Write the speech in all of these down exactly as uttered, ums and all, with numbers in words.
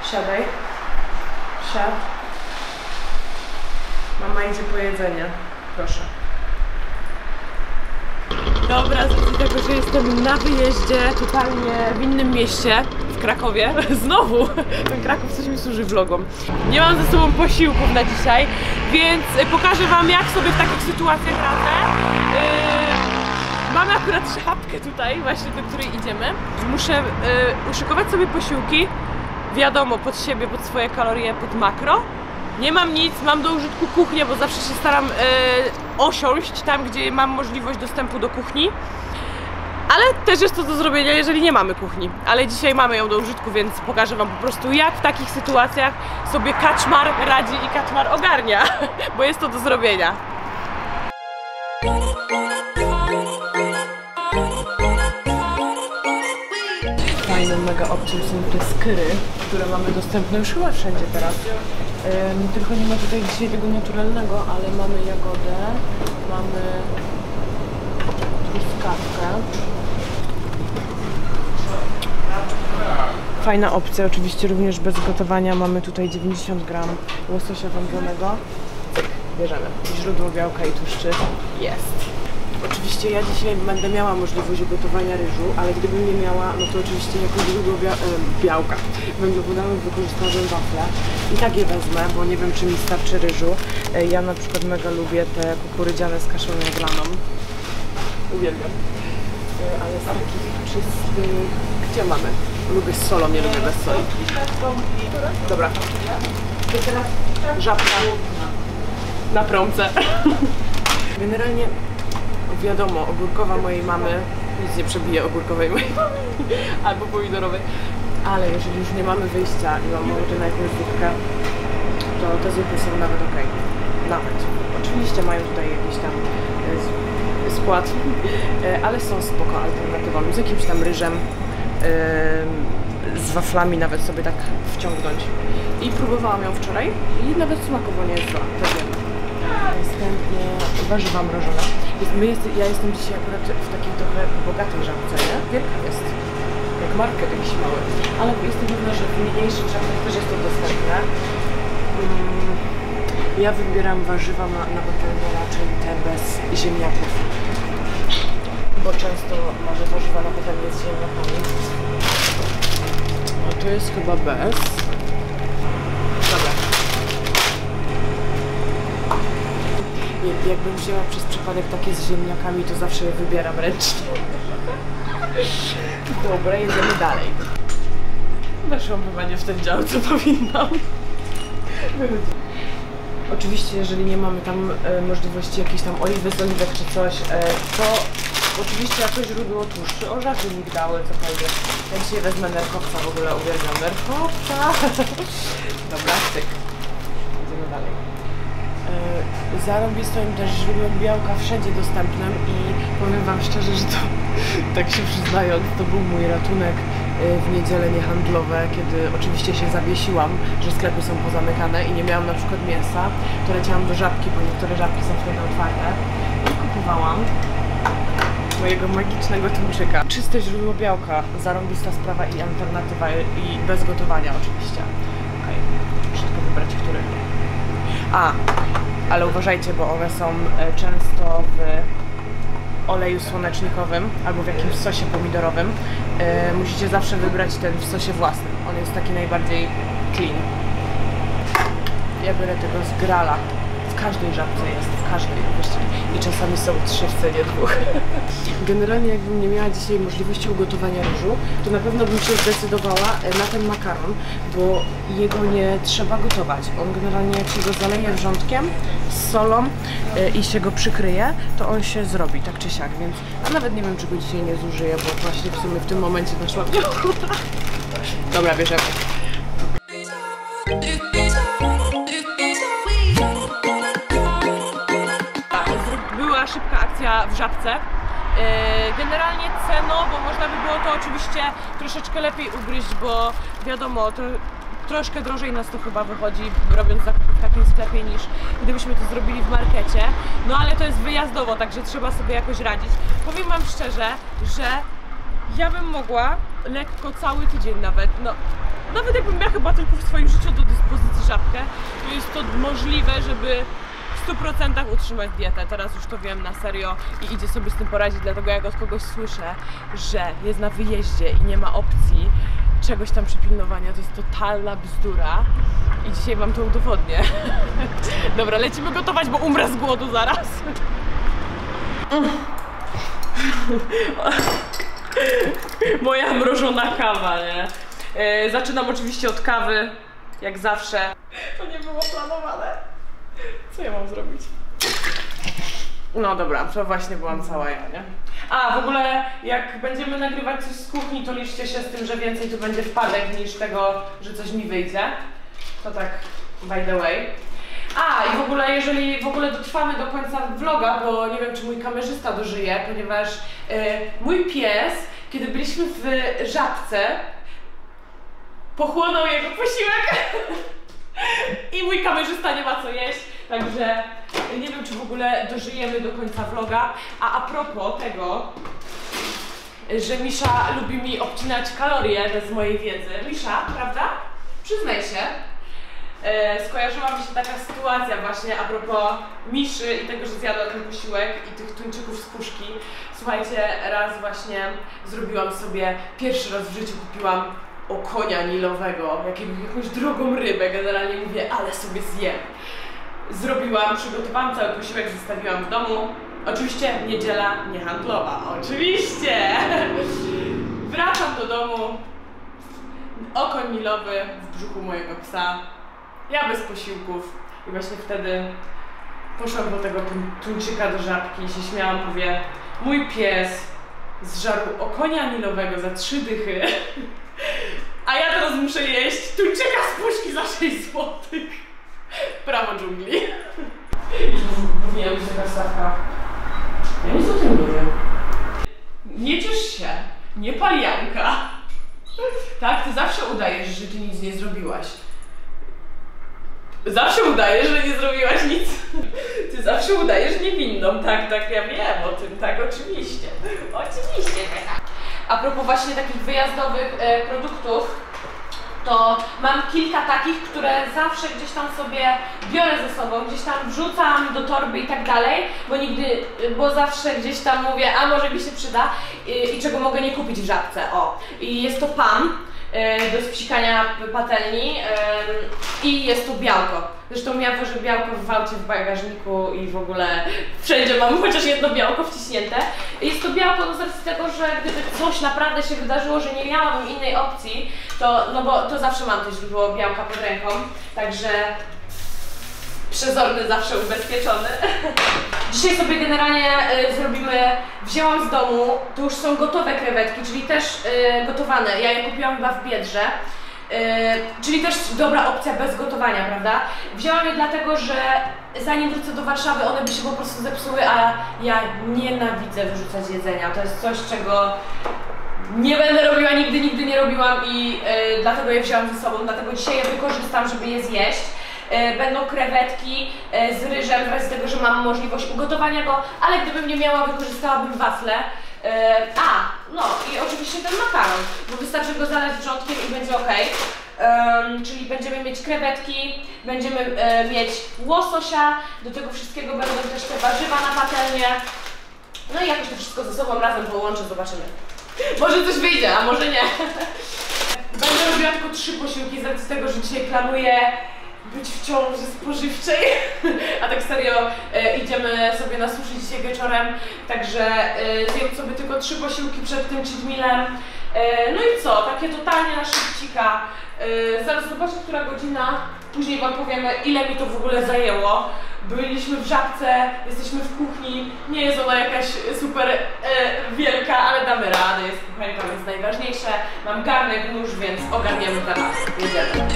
Siadaj. Siad. Mama idzie po jedzenie. Proszę. Dobra, z tego, że jestem na wyjeździe, totalnie w innym mieście, w Krakowie. Znowu! Ten Kraków coś mi służy vlogom. Nie mam ze sobą posiłków na dzisiaj, więc pokażę wam, jak sobie w takich sytuacjach radzę. Yy, mamy akurat szapkę tutaj, właśnie do której idziemy. Muszę yy, uszykować sobie posiłki, wiadomo, pod siebie, pod swoje kalorie, pod makro. Nie mam nic, mam do użytku kuchnię, bo zawsze się staram yy, osiąść tam, gdzie mam możliwość dostępu do kuchni. Ale też jest to do zrobienia, jeżeli nie mamy kuchni. Ale dzisiaj mamy ją do użytku, więc pokażę wam po prostu, jak w takich sytuacjach sobie kaczmar radzi i kaczmar ogarnia, bo jest to do zrobienia. Fajną mega opcją są te skyry, które mamy dostępne już chyba wszędzie teraz. Ym, tylko nie ma tutaj dzisiaj tego naturalnego, ale mamy jagodę, mamy truskawkę. Fajna opcja, oczywiście również bez gotowania. Mamy tutaj dziewięćdziesiąt gram łososia wędzonego. Bierzemy źródło białka i tłuszczy. Jest. Oczywiście ja dzisiaj będę miała możliwość ugotowania ryżu, ale gdybym nie miała, no to oczywiście jako źródło bia e, białka węglowodanów wykorzystałabym wafle. I tak je wezmę, bo nie wiem, czy mi starczy ryżu. E, ja na przykład mega lubię te kukurydziane z kaszą jaglaną. Uwielbiam. E, ale z takich czystych... Gdzie mamy? Lubię z solą, nie lubię bez soli. Dobra. To teraz żabka na promce. Generalnie wiadomo, ogórkowa mojej mamy nic nie przebije ogórkowej mojej mamy albo pomidorowej, ale jeżeli już nie mamy wyjścia i mamy ochotę na jakąś zupkę, to te zupy są nawet ok. Nawet. Oczywiście mają tutaj jakiś tam e, skład, e, ale są spoko alternatywą, z jakimś tam ryżem, e, z waflami nawet sobie tak wciągnąć. I próbowałam ją wczoraj i nawet smakowo nie jest zła. Następnie warzywa mrożone. Jest, my jest, ja jestem dzisiaj akurat w takiej trochę bogatej żabce, nie? Wielka jest. Jak market jakiś mały. Ale jestem pewna, że w mniejszych żabkach też jest to dostępne. Mm, ja wybieram warzywa na, na patelnię raczej te bez ziemniaków. Bo często może warzywa na patelnię z ziemniakami. No to jest chyba bez. Dobra. Jakbym wzięła przez przypadek takie z ziemniakami, to zawsze je wybieram ręcznie. Dobra, jedziemy dalej. Weszłam chyba nie w ten dział, co powinnam. Oczywiście, jeżeli nie mamy tam e, możliwości jakiejś tam oliwy z oliwek czy coś, e, to oczywiście jako źródło tłuszczy, orzechy, migdały, cokolwiek. Ja dzisiaj wezmę nerkowca, w ogóle uwielbiam nerkowca. Dobra, cyk. Idziemy dalej. Zarobistym też źródłem białka wszędzie dostępnym i powiem wam szczerze, że to, tak się przyznając, to był mój ratunek w niedziele niehandlowe, kiedy oczywiście się zawiesiłam, że sklepy są pozamykane i nie miałam na przykład mięsa, to leciałam do żabki, bo niektóre żabki są wtedy otwarte i kupowałam mojego magicznego tuńczyka. Czyste źródło białka, zarąbista sprawa i alternatywa i bez gotowania oczywiście. Okej, muszę tylko wybrać, który. A, ale uważajcie, bo one są często w oleju słonecznikowym albo w jakimś sosie pomidorowym. Yy, musicie zawsze wybrać ten w sosie własnym. On jest taki najbardziej clean. Ja biorę tego z Grala. W każdej żabce jest, w każdej. I czasami są trzy w cenie dwóch. Generalnie jakbym nie miała dzisiaj możliwości ugotowania ryżu, to na pewno bym się zdecydowała na ten makaron, bo jego nie trzeba gotować. On generalnie jak się go zaleje wrzątkiem z solą yy, i się go przykryje, to on się zrobi tak czy siak, więc a nawet nie wiem, czy go dzisiaj nie zużyję, bo właśnie w sumie w tym momencie weszłam. Dobra, bierzemy. Była szybka akcja w żabce. Generalnie cenowo można by było to oczywiście troszeczkę lepiej ugryźć, bo wiadomo, to troszkę drożej nas to chyba wychodzi, robiąc zakupy w takim sklepie, niż gdybyśmy to zrobili w markecie. No ale to jest wyjazdowo, także trzeba sobie jakoś radzić. Powiem wam szczerze, że ja bym mogła lekko cały tydzień nawet, no nawet jakbym miała chyba tylko w swoim życiu do dyspozycji żabkę, to jest to możliwe, żeby w stu procentach utrzymać dietę. Teraz już to wiem na serio i idzie sobie z tym poradzić, dlatego jak od kogoś słyszę, że jest na wyjeździe i nie ma opcji czegoś tam przypilnowania, to jest totalna bzdura i dzisiaj wam to udowodnię. Dobra, lecimy gotować, bo umrę z głodu zaraz. Moja mrożona kawa, nie? Yy, zaczynam oczywiście od kawy, jak zawsze. To nie było planowane. Co ja mam zrobić? No dobra, to właśnie byłam cała ja, nie? A, w ogóle jak będziemy nagrywać coś z kuchni, to liczcie się z tym, że więcej tu będzie wpadek niż tego, że coś mi wyjdzie. To tak by the way. A, i w ogóle, jeżeli w ogóle dotrwamy do końca vloga, bo nie wiem, czy mój kamerzysta dożyje, ponieważ yy, mój pies, kiedy byliśmy w Żabce, pochłonął jego posiłek i mój kamerzysta nie ma co jeść, także nie wiem, czy w ogóle dożyjemy do końca vloga. A a propos tego, że Misza lubi mi obcinać kalorie bez mojej wiedzy. Misza, prawda? Przyznaj się. E, skojarzyła mi się taka sytuacja właśnie a propos Miszy i tego, że zjadła ten posiłek i tych tuńczyków z puszki. Słuchajcie, raz właśnie zrobiłam sobie, pierwszy raz w życiu kupiłam okonia nilowego, jakiego, jakąś drogą rybę, generalnie mówię, ale sobie zjem. Zrobiłam, przygotowałam cały posiłek, zostawiłam w domu. Oczywiście niedziela niehandlowa, oczywiście! Wracam do domu, okoń nilowy w brzuchu mojego psa, ja bez posiłków i właśnie wtedy poszłam do tego tuńczyka do Żabki i się śmiałam, mówię, mój pies zżarł okonia nilowego za trzy dychy, a ja teraz muszę jeść tuńczyka z puszki za sześć złotych. Prawo dżungli. Mówiłem, że taka stawka. Ja nic o tym nie wiem. Nie ciesz się, nie palianka. Tak, ty zawsze udajesz, że ty nic nie zrobiłaś. Zawsze udajesz, że nie zrobiłaś nic. Ty zawsze udajesz niewinną. Tak, tak, ja wiem o tym, tak, oczywiście. Oczywiście, tak. A propos właśnie takich wyjazdowych e, produktów, to mam kilka takich, które zawsze gdzieś tam sobie biorę ze sobą, gdzieś tam wrzucam do torby i tak dalej, bo nigdy, bo zawsze gdzieś tam mówię, a może mi się przyda i, i czego mogę nie kupić w Żabce. O, i jest to pan do spsikania patelni i jest to białko. Zresztą ja wożę białko w wałcie w bagażniku i w ogóle wszędzie mam chociaż jedno białko wciśnięte. Jest to białko no z racji tego, że gdyby coś naprawdę się wydarzyło, że nie miałabym innej opcji, to, no bo to zawsze mam to źródło białka pod ręką, także przezorny zawsze ubezpieczony. Dzisiaj sobie generalnie y, zrobimy, wzięłam z domu, to już są gotowe krewetki, czyli też y, gotowane, ja je kupiłam chyba w Biedrze, y, czyli też dobra opcja bez gotowania, prawda? Wzięłam je dlatego, że zanim wrócę do Warszawy, one by się po prostu zepsuły, a ja nienawidzę wyrzucać jedzenia, to jest coś, czego nie będę robiła nigdy, nigdy nie robiłam i y, dlatego je wzięłam ze sobą, dlatego dzisiaj je wykorzystam, żeby je zjeść. Będą krewetki z ryżem, z racji tego, że mam możliwość ugotowania go, ale gdybym nie miała, wykorzystałabym wafle. A, no i oczywiście ten makaron, bo wystarczy go zalać wrzątkiem i będzie ok. Um, czyli będziemy mieć krewetki, będziemy e, mieć łososia, do tego wszystkiego będą też te warzywa na patelnię. No i jakoś to wszystko ze sobą razem połączę, zobaczymy. Może coś wyjdzie, a może nie. Będę robiła tylko trzy posiłki z racji tego, że dzisiaj planuję być w ciąży spożywczej, a tak serio e, idziemy sobie na sushi dzisiaj wieczorem, także e, zjem sobie tylko trzy posiłki przed tym cheat mealem. E, no i co, takie totalnie na szybcika. E, zaraz zobaczę, która godzina, później wam powiemy, ile mi to w ogóle zajęło. Byliśmy w Żabce, jesteśmy w kuchni, nie jest ona jakaś super e, wielka, ale damy radę, jest kuchenka, więc najważniejsze. Mam garnek, nóż, więc ogarniemy temat. Jedziemy.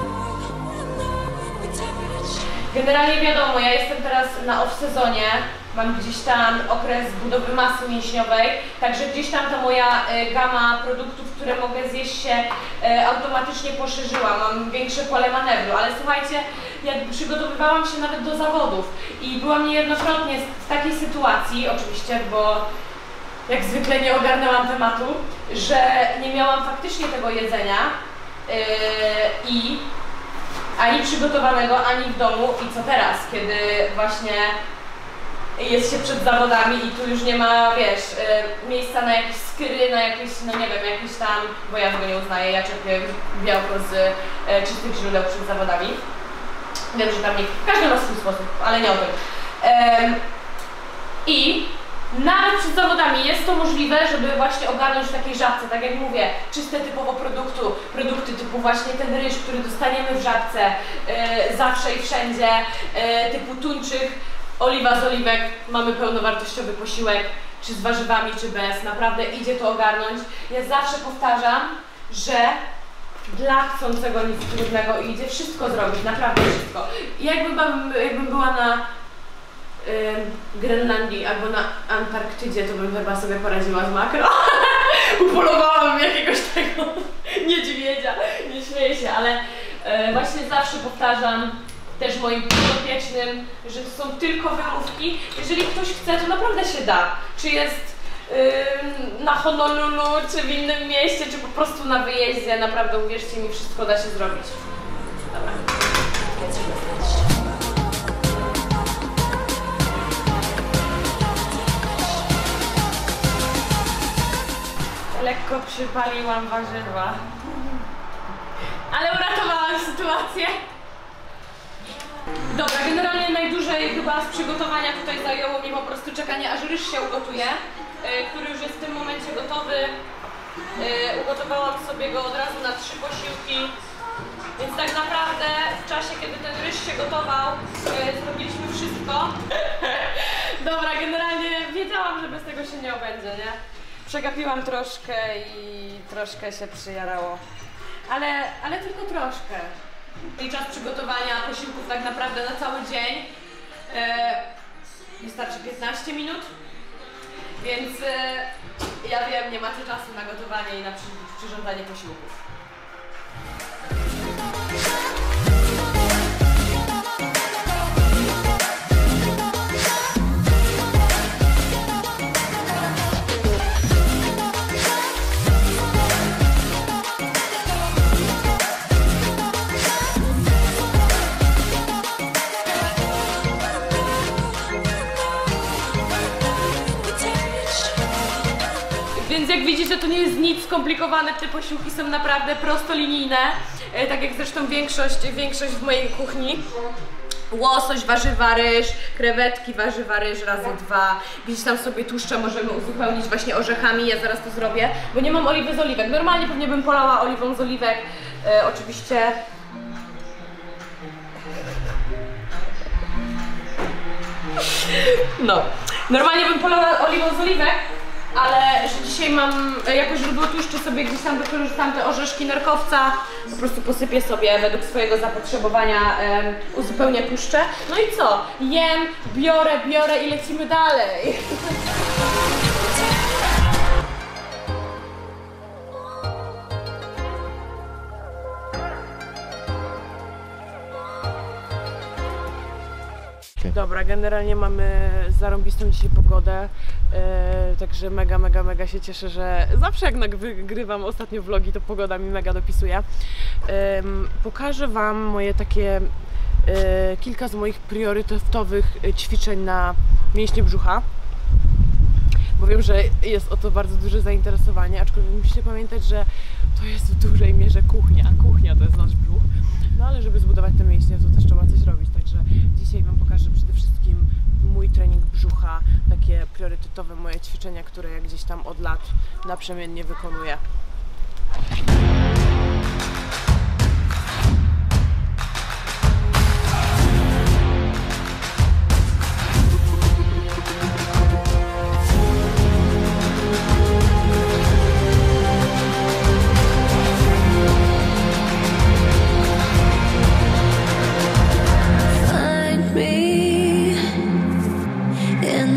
Generalnie wiadomo, ja jestem teraz na off-sezonie, mam gdzieś tam okres budowy masy mięśniowej, także gdzieś tam ta moja y, gama produktów, które mogę zjeść się y, automatycznie poszerzyła, mam większe pole manewru, ale słuchajcie, jak przygotowywałam się nawet do zawodów i byłam niejednokrotnie w takiej sytuacji, oczywiście, bo jak zwykle nie ogarnęłam tematu, że nie miałam faktycznie tego jedzenia yy, i ani przygotowanego, ani w domu. I co teraz, kiedy właśnie jest się przed zawodami i tu już nie ma, wiesz, yy, miejsca na jakieś skry, na jakieś, no nie wiem, jakieś tam, bo ja tego nie uznaję, ja czerpię białko z yy, czystych źródeł przed zawodami. Wiem, że tam nie, każdy ma swój sposób, ale nie o tym. Yy, I nawet przed zawodami jest to możliwe, żeby właśnie ogarnąć w takiej żabce, tak jak mówię, czyste typowo produktu, produkty typu właśnie ten ryż, który dostaniemy w żabce yy, zawsze i wszędzie, yy, typu tuńczyk, oliwa z oliwek, mamy pełnowartościowy posiłek, czy z warzywami, czy bez, naprawdę idzie to ogarnąć. Ja zawsze powtarzam, że dla chcącego nic trudnego idzie wszystko zrobić, naprawdę wszystko. I jakbym, jakbym była na Grenlandii albo na Antarktydzie, to bym chyba sobie poradziła z makro. Upolowałabym jakiegoś tego niedźwiedzia, nie śmieję się, ale e, właśnie zawsze powtarzam też moim podopiecznym, że to są tylko wymówki. Jeżeli ktoś chce, to naprawdę się da. Czy jest yy, na Honolulu, czy w innym mieście, czy po prostu na wyjeździe, naprawdę uwierzcie mi, wszystko da się zrobić. Dobra. Lekko przypaliłam warzywa, ale uratowałam sytuację. Dobra, generalnie najdłużej chyba z przygotowania tutaj zajęło mi po prostu czekanie, aż ryż się ugotuje, yy, który już jest w tym momencie gotowy. Yy, ugotowałam sobie go od razu na trzy posiłki, więc tak naprawdę w czasie, kiedy ten ryż się gotował, yy, zrobiliśmy wszystko. Dobra, generalnie wiedziałam, że bez tego się nie obędzie, nie? Przegapiłam troszkę i troszkę się przyjarało, ale, ale tylko troszkę. I czas przygotowania posiłków tak naprawdę na cały dzień e, wystarczy piętnaście minut, więc e, ja wiem, nie macie czasu na gotowanie i na przy, przyrządzanie posiłków. Więc jak widzicie, to nie jest nic skomplikowane, te posiłki są naprawdę prostolinijne, e, tak jak zresztą większość, większość w mojej kuchni. Łosoś, warzywa, ryż, krewetki, warzywa, ryż razy dwa. Gdzieś tam sobie tłuszcze możemy uzupełnić właśnie orzechami, ja zaraz to zrobię, bo nie mam oliwy z oliwek. Normalnie pewnie bym polała oliwą z oliwek, e, oczywiście. No, normalnie bym polała oliwą z oliwek, ale że dzisiaj mam jako źródło tłuszczu, sobie gdzieś tam wykorzystam te orzeszki nerkowca, po prostu posypię sobie według swojego zapotrzebowania, um, uzupełnię tłuszcze. No i co? Jem, biorę, biorę i lecimy dalej. Dobra, generalnie mamy zarąbistą dzisiaj pogodę, e, także mega, mega, mega się cieszę, że zawsze jak nagrywam ostatnio vlogi, to pogoda mi mega dopisuje. E, pokażę Wam moje takie, e, kilka z moich priorytetowych ćwiczeń na mięśnie brzucha, bo wiem, że jest o to bardzo duże zainteresowanie, aczkolwiek musicie pamiętać, że to jest w dużej mierze kuchnia, kuchnia to jest nasz brzuch, no ale żeby zbudować te mięśnie, to też trzeba coś robić, także dzisiaj Wam pokażę przede wszystkim mój trening brzucha, takie priorytetowe moje ćwiczenia, które ja gdzieś tam od lat naprzemiennie wykonuję. In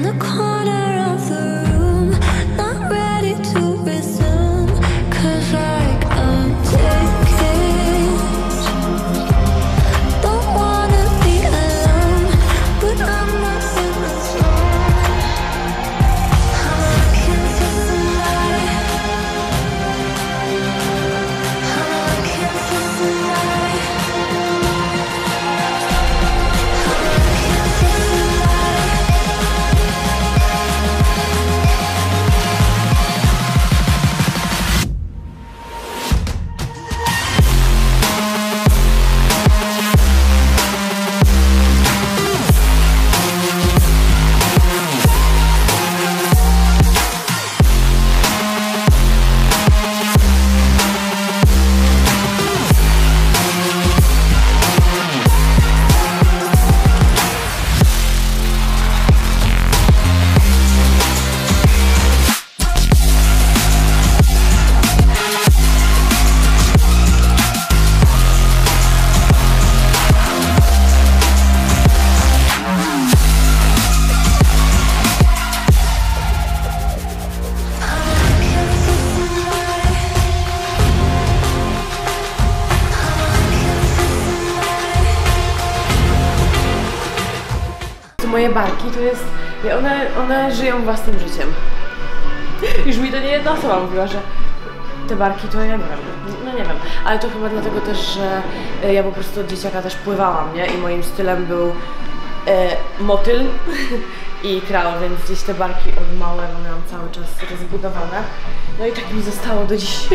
moje barki to jest, one, one żyją własnym życiem. Już mi to nie jedna osoba mówiła, że te barki to ja nie wiem, no nie wiem, ale to chyba dlatego też, że ja po prostu od dzieciaka też pływałam, nie? I moim stylem był e, motyl i kral, więc gdzieś te barki od małego miałam cały czas rozbudowane. No i tak mi zostało do dziś.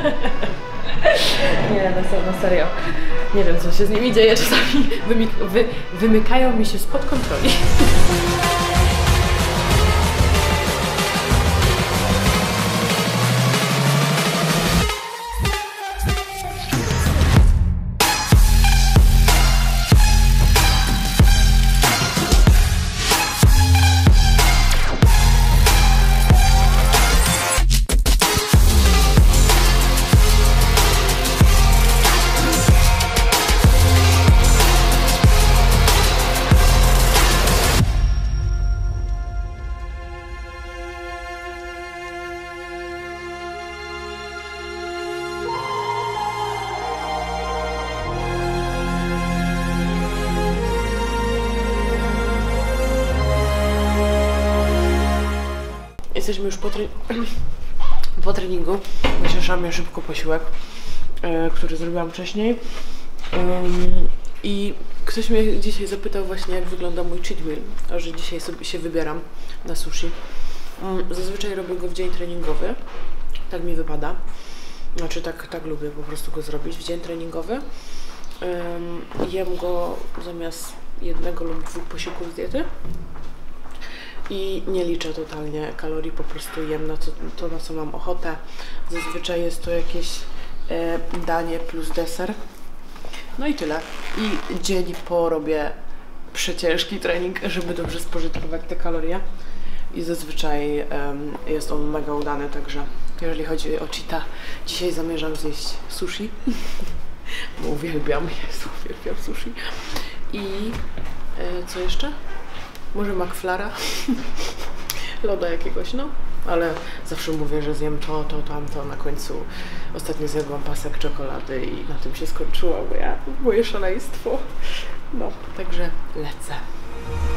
Nie, na, na serio. Nie wiem, co się z nimi dzieje, czasami wymyk wy wymykają mi się spod kontroli. Jesteśmy już po, tre po treningu. Wycieszamy szybko posiłek, yy, który zrobiłam wcześniej. Yy, I ktoś mnie dzisiaj zapytał właśnie, jak wygląda mój cheat meal, a że dzisiaj sobie się wybieram na sushi. Yy, zazwyczaj robię go w dzień treningowy. Tak mi wypada. Znaczy tak, tak lubię po prostu go zrobić w dzień treningowy. Yy, jem go zamiast jednego lub dwóch posiłków z diety. I nie liczę totalnie kalorii, po prostu jem na to, to na co mam ochotę. Zazwyczaj jest to jakieś e, danie plus deser. No i tyle. I dzień po robię przeciężki trening, żeby dobrze spożytkować te kalorie. I zazwyczaj e, jest on mega udany, także jeżeli chodzi o cheata, dzisiaj zamierzam zjeść sushi. Bo uwielbiam, Jezu, uwielbiam sushi. I e, co jeszcze? Może McFlara, loda jakiegoś, no, ale zawsze mówię, że zjem to, to, tamto, na końcu ostatnio zjadłam pasek czekolady i na tym się skończyło, bo ja, moje szaleństwo, no, także lecę.